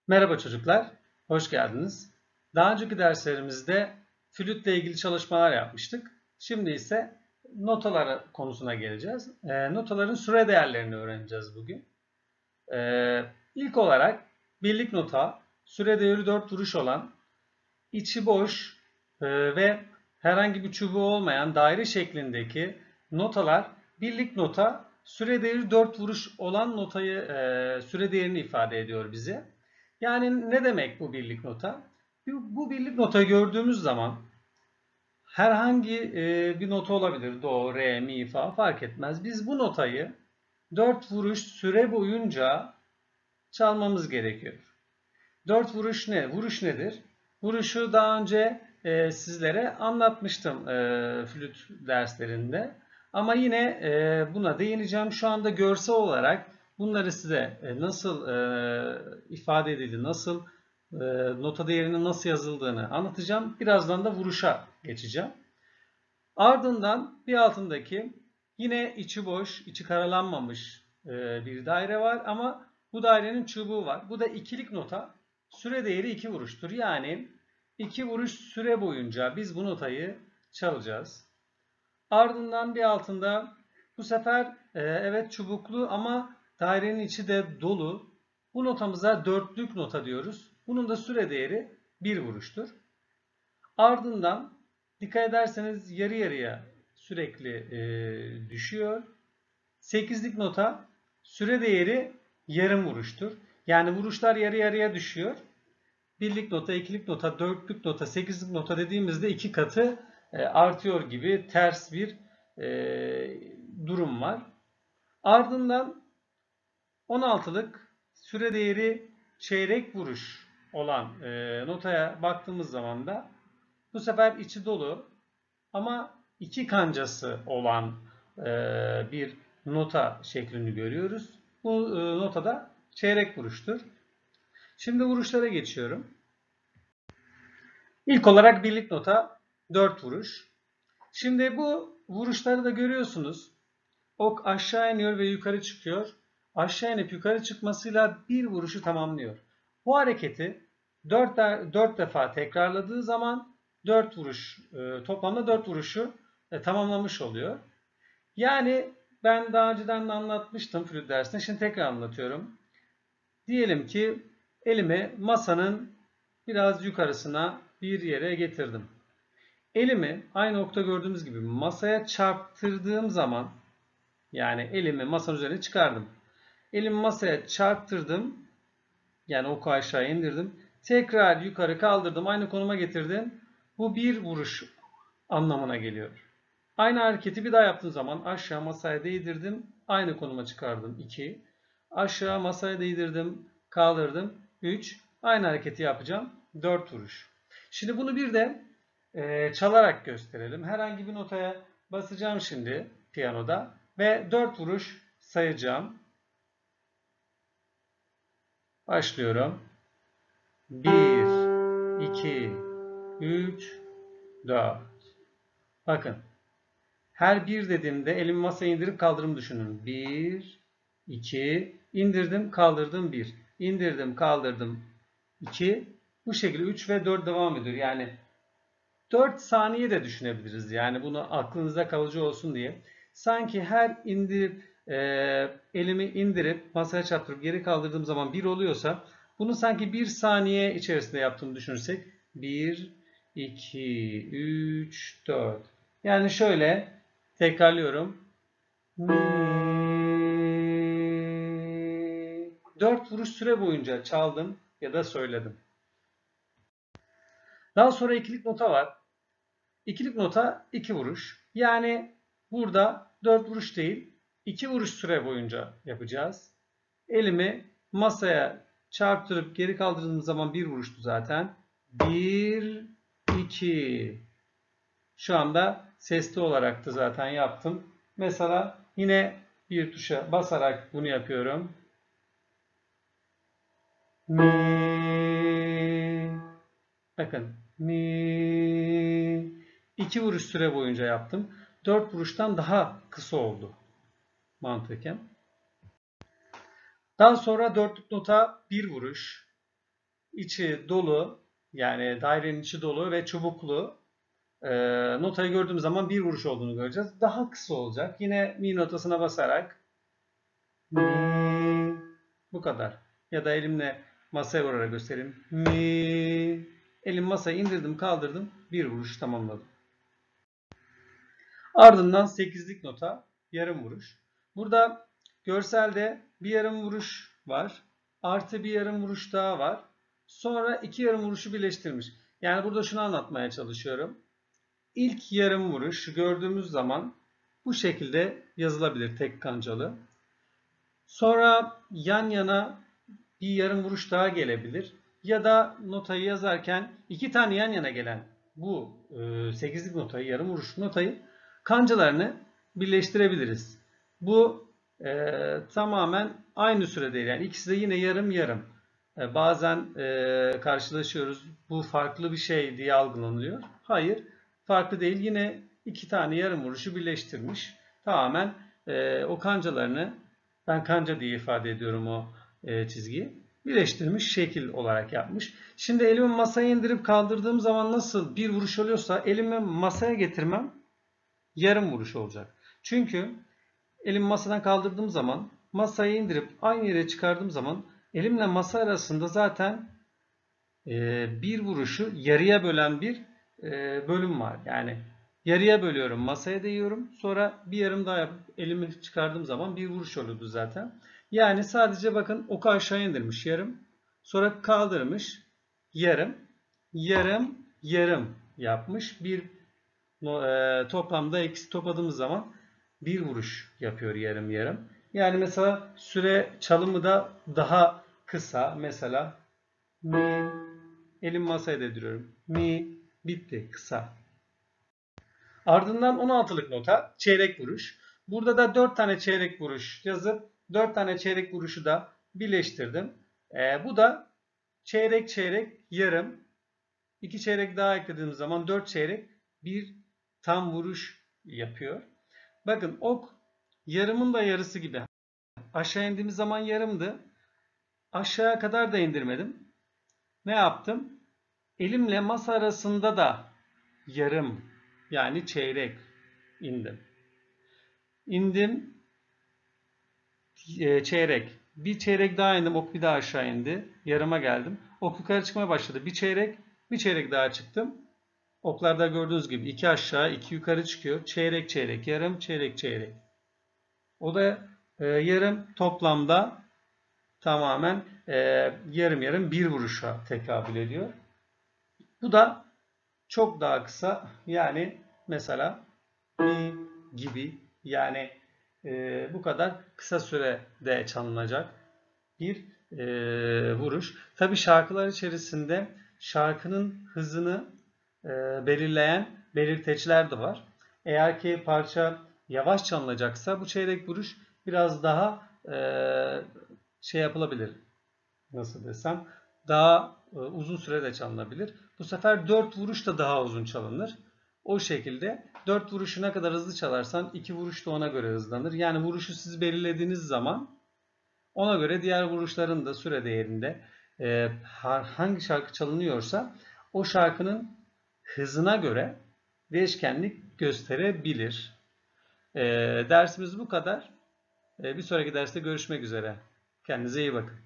Merhaba çocuklar, hoş geldiniz. Daha önceki derslerimizde flütle ilgili çalışmalar yapmıştık. Şimdi ise notalar konusuna geleceğiz. Notaların süre değerlerini öğreneceğiz bugün. İlk olarak birlik nota, süre değeri 4 vuruş olan, içi boş ve herhangi bir çubuğu olmayan daire şeklindeki notalar birlik nota, süre değeri 4 vuruş olan notayı süre değerini ifade ediyor bize. Yani ne demek bu birlik nota? Bu birlik notayı gördüğümüz zaman herhangi bir nota olabilir. Do, re, mi, fa fark etmez. Biz bu notayı 4 vuruş süre boyunca çalmamız gerekiyor. 4 vuruş ne? Vuruş nedir? Vuruşu daha önce sizlere anlatmıştım flüt derslerinde. Ama yine buna değineceğim. Şu anda görsel olarak bunları size nasıl ifade edildi, nasıl nota değerinin nasıl yazıldığını anlatacağım. Birazdan da vuruşa geçeceğim. Ardından bir altındaki yine içi boş, içi karalanmamış bir daire var ama bu dairenin çubuğu var. Bu da ikilik nota. Süre değeri 2 vuruştur. Yani 2 vuruş süre boyunca biz bu notayı çalacağız. Ardından bir altında bu sefer evet çubuklu ama dairenin içi de dolu. Bu notamıza dörtlük nota diyoruz. Bunun da süre değeri 1 vuruştur. Ardından dikkat ederseniz yarı yarıya sürekli düşüyor. 8'lik nota süre değeri yarım vuruştur. Yani vuruşlar yarı yarıya düşüyor. Birlik nota, ikilik nota, dörtlük nota, 8'lik nota dediğimizde 2 katı artıyor gibi ters bir durum var. Ardından 16'lık süre değeri çeyrek vuruş olan notaya baktığımız zaman da bu sefer içi dolu ama iki kancası olan bir nota şeklini görüyoruz. Bu notada çeyrek vuruştur. Şimdi vuruşlara geçiyorum. İlk olarak birlik nota 4 vuruş. Şimdi bu vuruşları da görüyorsunuz. Ok aşağı iniyor ve yukarı çıkıyor. Aşağı inip yukarı çıkmasıyla bir vuruşu tamamlıyor. Bu hareketi 4 defa tekrarladığı zaman 4 vuruş, toplamda 4 vuruşu tamamlamış oluyor. Yani ben daha önceden de anlatmıştım flüt dersinde. Şimdi tekrar anlatıyorum. Diyelim ki elimi masanın biraz yukarısına bir yere getirdim. Elimi aynı nokta gördüğümüz gibi masaya çarptırdığım zaman yani elimi masanın üzerine çıkardım. Elimi masaya çarptırdım. Yani oku aşağı indirdim. Tekrar yukarı kaldırdım. Aynı konuma getirdim. Bu bir vuruş anlamına geliyor. Aynı hareketi bir daha yaptığım zaman aşağı masaya değdirdim. Aynı konuma çıkardım. 2. Aşağı masaya değdirdim. Kaldırdım. 3. Aynı hareketi yapacağım. 4 vuruş. Şimdi bunu bir de çalarak gösterelim. Herhangi bir notaya basacağım şimdi piyanoda ve 4 vuruş sayacağım. Başlıyorum. 1, 2, 3, 4. Bakın. Her bir dediğimde elimi masaya indirip kaldırım düşünün. 1, 2, indirdim, kaldırdım 1. İndirdim, kaldırdım 2. Bu şekilde 3 ve 4 devam ediyor. Yani 4 saniye de düşünebiliriz. Yani bunu aklınızda kalıcı olsun diye. Sanki her indirip elimi indirip masaya çarptırıp geri kaldırdığım zaman 1 oluyorsa bunu sanki 1 saniye içerisinde yaptığımı düşünürsek 1, 2, 3, 4. Yani şöyle tekrarlıyorum. Mi. 4 vuruş süre boyunca çaldım ya da söyledim. Daha sonra ikilik nota var. İkilik nota 2 vuruş. Yani burada 4 vuruş değil 2 vuruş süre boyunca yapacağız. Elimi masaya çarptırıp geri kaldırdığım zaman 1 vuruştu zaten. 1, 2. Şu anda sesli olarak da zaten yaptım. Mesela yine bir tuşa basarak bunu yapıyorum. Mi. Bakın. Mi. 2 vuruş süre boyunca yaptım. 4 vuruştan daha kısa oldu mantıken. Daha sonra dörtlük nota 1 vuruş. içi dolu, yani dairenin içi dolu ve çubuklu notayı gördüğümüz zaman bir vuruş olduğunu göreceğiz. Daha kısa olacak. Yine mi notasına basarak mi, bu kadar. Ya da elimle masaya vurarak göstereyim. Mi. Elim masaya indirdim, kaldırdım. Bir vuruş tamamladım. Ardından 8'lik nota, yarım vuruş. Burada görselde bir yarım vuruş var. Artı bir yarım vuruş daha var. Sonra iki yarım vuruşu birleştirmiş. Yani burada şunu anlatmaya çalışıyorum. İlk yarım vuruş gördüğümüz zaman bu şekilde yazılabilir, tek kancalı. Sonra yan yana bir yarım vuruş daha gelebilir. Ya da notayı yazarken iki tane yan yana gelen bu 8'lik notayı, yarım vuruş notayı kancalarını birleştirebiliriz. Bu tamamen aynı süre değil. Yani ikisi de yine yarım yarım. Bazen karşılaşıyoruz. Bu farklı bir şey diye algılanıyor. Hayır, farklı değil. Yine iki tane yarım vuruşu birleştirmiş. Tamamen o kancalarını, ben kanca diye ifade ediyorum o çizgiyi, birleştirmiş, şekil olarak yapmış. Şimdi elimi masaya indirip kaldırdığım zaman nasıl bir vuruş oluyorsa elimi masaya getirmem yarım vuruş olacak. Çünkü elimi masadan kaldırdığım zaman, masayı indirip aynı yere çıkardığım zaman elimle masa arasında zaten bir vuruşu yarıya bölen bir bölüm var. Yani yarıya bölüyorum, masaya değiyorum. Sonra bir yarım daha yapıp elimi çıkardığım zaman bir vuruş oluyordu zaten. Yani sadece bakın oku aşağı indirmiş yarım. Sonra kaldırmış yarım, yarım, yarım yapmış. Bir toplamda ikisi topladığımız zaman bir vuruş yapıyor yarım yarım. Yani mesela süre çalımı da daha kısa. Mesela mi, elim masaya değdiriyorum. Mi, bitti, kısa. Ardından 16'lık nota, çeyrek vuruş. Burada da 4 tane çeyrek vuruş yazıp 4 tane çeyrek vuruşu da birleştirdim. Bu da çeyrek çeyrek yarım. 2 çeyrek daha eklediğimiz zaman 4 çeyrek bir tam vuruş yapıyor. Bakın ok yarımın da yarısı gibi. Aşağı indiğimiz zaman yarımdı. Aşağıya kadar da indirmedim. Ne yaptım? Elimle masa arasında da yarım, yani çeyrek indim. İndim, çeyrek. Bir çeyrek daha indim. Ok bir daha aşağı indi. Yarıma geldim. Ok yukarı çıkmaya başladı. Bir çeyrek, bir çeyrek daha çıktım. Oklarda gördüğünüz gibi iki aşağı, iki yukarı çıkıyor. Çeyrek çeyrek, yarım, çeyrek çeyrek. O da yarım, toplamda tamamen yarım yarım bir vuruşa tekabül ediyor. Bu da çok daha kısa, yani mesela mi gibi, yani bu kadar kısa sürede çalınacak bir vuruş. Tabii şarkılar içerisinde şarkının hızını belirleyen belirteçler de var. Eğer ki parça yavaş çalınacaksa bu çeyrek vuruş biraz daha şey yapılabilir. Nasıl desem? Daha uzun sürede çalınabilir. Bu sefer 4 vuruş da daha uzun çalınır. O şekilde 4 vuruşu ne kadar hızlı çalarsan 2 vuruş da ona göre hızlanır. Yani vuruşu siz belirlediğiniz zaman ona göre diğer vuruşların da süre değerinde hangi şarkı çalınıyorsa o şarkının hızına göre değişkenlik gösterebilir. Dersimiz bu kadar. Bir sonraki derste görüşmek üzere. Kendinize iyi bakın.